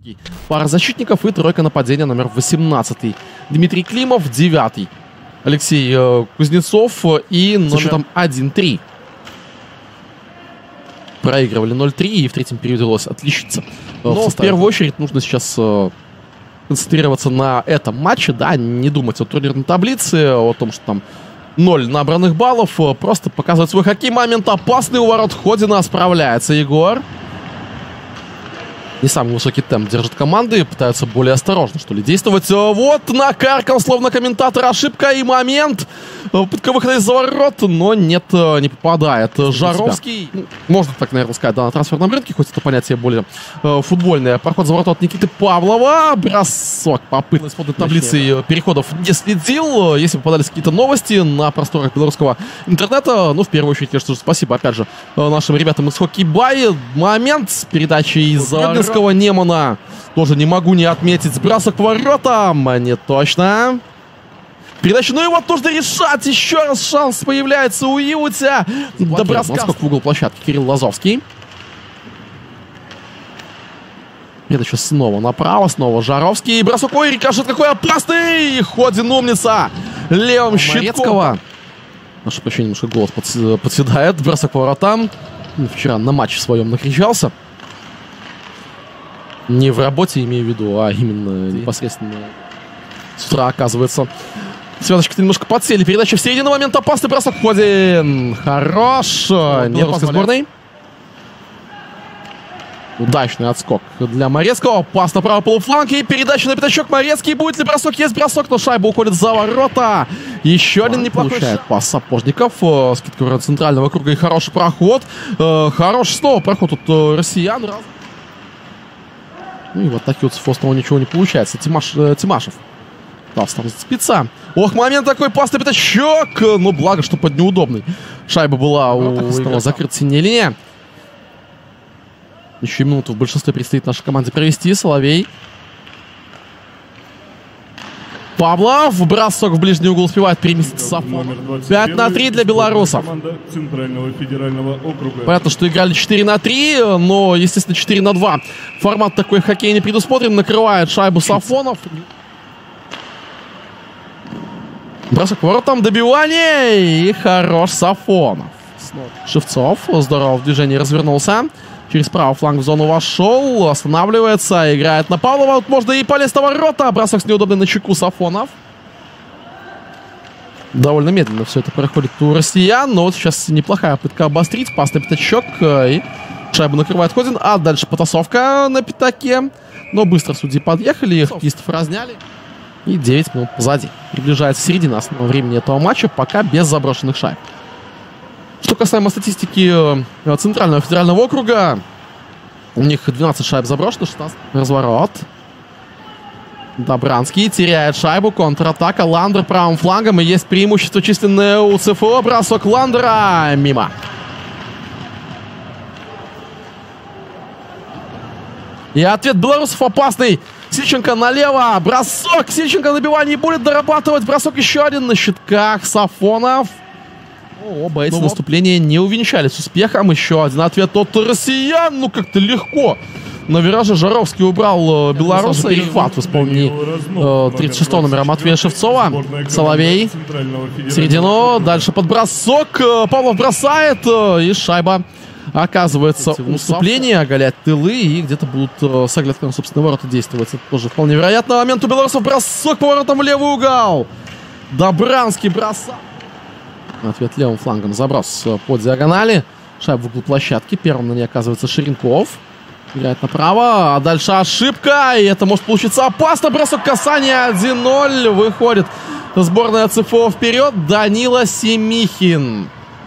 Пара защитников и тройка нападения номер 18. Дмитрий Климов, 9. Алексей Кузнецов и номер... со счетом 1-3. Проигрывали 0-3 и в третьем периоде удалось отличиться. Но в первую очередь нужно сейчас концентрироваться на этом матче, да, не думать о турнирной таблице, о том, что там 0 набранных баллов, просто показывать свой хоккей. Момент опасный у ворот Ходина, справляется Егор. Не самый высокий темп держат команды, пытаются более осторожно, что ли, действовать. Вот, накаркал, словно комментатор, ошибка и момент. Попытка выхода из-за ворот, но нет, не попадает. Жаровский, можно так, наверное, сказать, да, на трансферном рынке, хоть это понятие более футбольное. Проход за ворота от Никиты Павлова, бросок, попытка исходной таблицы переходов не следил. Если попадались какие-то новости на просторах белорусского интернета, ну, в первую очередь, конечно же, спасибо, опять же, нашим ребятам из Хоккей Бай. Момент с передачей из-за Немана. Тоже не могу не отметить. Бросок к воротам. Не точно. Передача, ну и вот нужно решать. Еще раз шанс появляется у Иутя. До броска. Наскок в угол площадки. Кирилл Лазовский. Передача снова направо. Снова Жаровский. Бросок. Ой, рикошет какой опасный. Ходин умница. Левым щитком. Прошу прощения, немножко голос подседает. Бросок к воротам. Вчера на матче своем накричался. Не в работе, имею в виду, а именно непосредственно с утра, оказывается. Связочки немножко подсели. Передача в середину, момент опасный, бросок Ходин. Хорош. Белорусской сборной. Удачный отскок для Морецкого. Пас на правый полуфланг и передача на пятачок. Морецкий. Будет ли бросок? Есть бросок, но шайба уходит за ворота. Еще один неплохой получает пас Сапожников. Скидка в центрального круга и хороший проход. Хороший снова проход от россиян. Ну и вот такие вот с Фостова ничего не получается. Тимашев. Да, там спица. Ох, момент такой, пас на пятачок. Ну, благо, что под неудобный. Шайба была у закрыта синяя линия. Еще минуту в большинстве предстоит нашей команде провести. Соловей. Павлов. Бросок в ближний угол успевает переместиться Сафонов. 5-3 для белорусов. Понятно, что играли 4-3, но, естественно, 4-2. Формат такой хоккей не предусмотрен. Накрывает шайбу Сафонов. Бросок к воротам, добивание. И хорош Сафонов. Шевцов здорово в движении развернулся. Через правый фланг в зону вошел. Останавливается. Играет на Павлова. Вот можно и полез на ворота. Бросок с неудобной на чеку Сафонов. Довольно медленно все это проходит у россиян. Но вот сейчас неплохая попытка обострить. Пас на пятачок. И шайбу накрывает Ходин. А дальше потасовка на пятаке. Но быстро судьи подъехали. Хоккеистов разняли. И 9 минут позади. Приближается середина основного времени этого матча. Пока без заброшенных шайб. Что касаемо статистики Центрального федерального округа, у них 12 шайб заброшено, 16 разворот. Добранский теряет шайбу, контратака, Ландер правым флангом, и есть преимущество численное у ЦФО. Бросок Ландера мимо. И ответ белорусов опасный. Сильченко налево, бросок, Сильченко набивание будет дорабатывать, бросок еще один на щитках, Сафонов. Оба эти наступления не увенчались успехом. Еще один ответ от россиян. Ну, как-то легко. На вираже Жаровский убрал белоруса. Перехват в исполнении 36-го номера Матвея Шевцова. Соловей. Середину. Дальше под бросок. Павлов бросает. И шайба оказывается в наступлении. Оголять тылы. И где-то будут с оглядкой на собственные ворота действовать. Это тоже вполне вероятно. Момент у белорусов. Бросок поворотом в левый угол. Добранский бросок. Ответ левым флангом. Заброс по диагонали. Шайба в углу площадки. Первым на ней оказывается Ширинков. Играет направо. А дальше ошибка. И это может получиться опасно. Бросок касания. 1-0. Выходит сборная ЦФО вперед. Данила Семихин.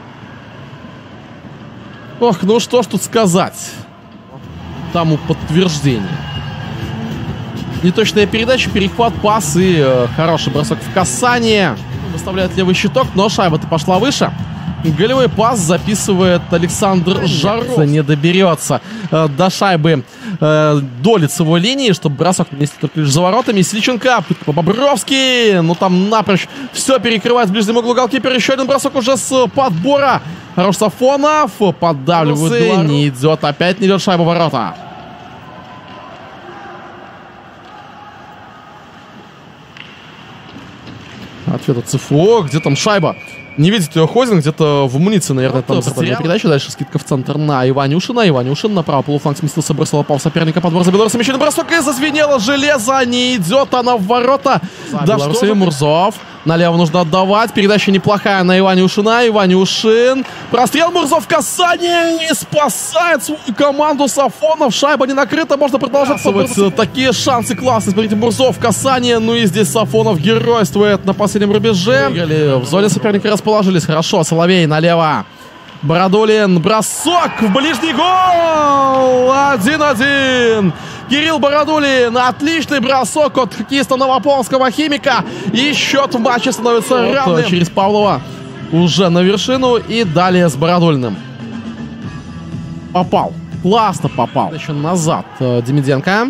Ох, ну что ж тут сказать. Тому подтверждение. Неточная передача, перехват, пас и хороший бросок в касание. Выставляет левый щиток, но шайба-то пошла выше. Голевой пас записывает Александр Жаров. Не доберется до шайбы до лицевой линии, чтобы бросок нанести только лишь за воротами. Сильченко, Бобровский. Ну там напрочь все перекрывает в ближнем углу голкипер. Еще один бросок уже с подбора. Хорош Сафонов. Поддавливает. Не идет. Опять не идет шайба в ворота. Ответ от ЦФО. Где там шайба? Не видите ее Хозин, где-то в амуниции, наверное, там потерял передачу. Дальше скидка в центр на Иванюшина. Иванюшин на правый полуфланг сместился, бросил опал соперника, подбор за белорусом. Еще бросок, и зазвенело железо. Не идет она в ворота. Да что Мурзов. Налево нужно отдавать. Передача неплохая на Иванюшина. Иванюшин. Прострел, Мурзов, касание. И спасает свою команду Сафонов. Шайба не накрыта. Можно продолжать. Такие шансы классные. Смотрите, Мурзов, касание. Ну и здесь Сафонов геройствует на последнем рубеже. В зоне соперника расположились. Хорошо. Соловей налево. Бородулин. Бросок в ближний гол. 1-1. Кирилл Бородулин. Отличный бросок от хоккеиста Новополоцкого Химика. И счет в матче становится равным. Через Павлова уже на вершину. И далее с Бородулиным. Попал. Классно попал. Еще назад Демиденко.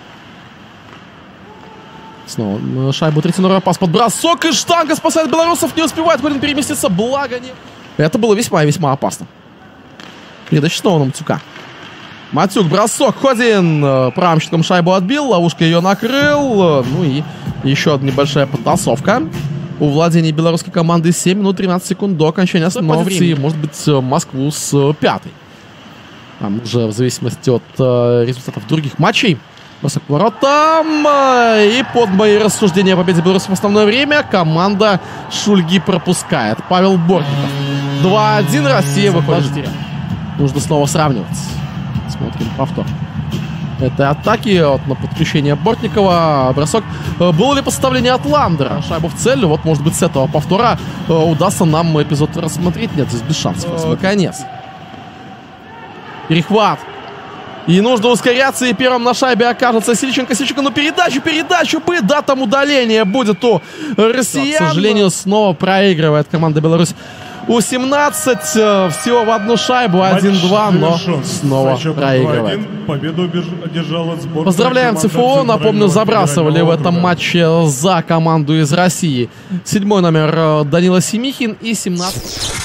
Снова шайбу Третьянова. Пас под бросок. И штанга спасает белорусов. Не успевает Ходин переместиться. Благо не... Это было весьма опасно. Передача снова на Матюка. Матюк, бросок, Ходин правым щитком шайбу отбил, ловушка ее накрыл. Ну и еще одна небольшая подтасовка. У владения белорусской команды 7 минут 13 секунд до окончания основного времени. Может быть, Москву с пятой. Там уже в зависимости от результатов других матчей. Бросок к воротам. И под мои рассуждения о победе белорусов в основное время команда Шульги пропускает. Павел Бортников. 2-1. Россия выходит. Нужно снова сравнивать. Смотрим повтор этой атаки. Вот на подключение Бортникова. Бросок. Было ли подставление от Ландера? Шайбу в цель. Вот, может быть, с этого повтора удастся нам эпизод рассмотреть. Нет, здесь без шансов. Конец. Перехват. И нужно ускоряться, и первым на шайбе окажется Сильченко. Сильченко, ну передачу бы, да, там удаление будет у россиян. К сожалению, снова проигрывает команда Беларусь. У-17 всего в одну шайбу, 1-2, но снова проигрывает. Победу одержала сборная. Поздравляем ЦФО. Напомню, забрасывали в этом матче за команду из России 7-й номер Данила Семихин и 17-й.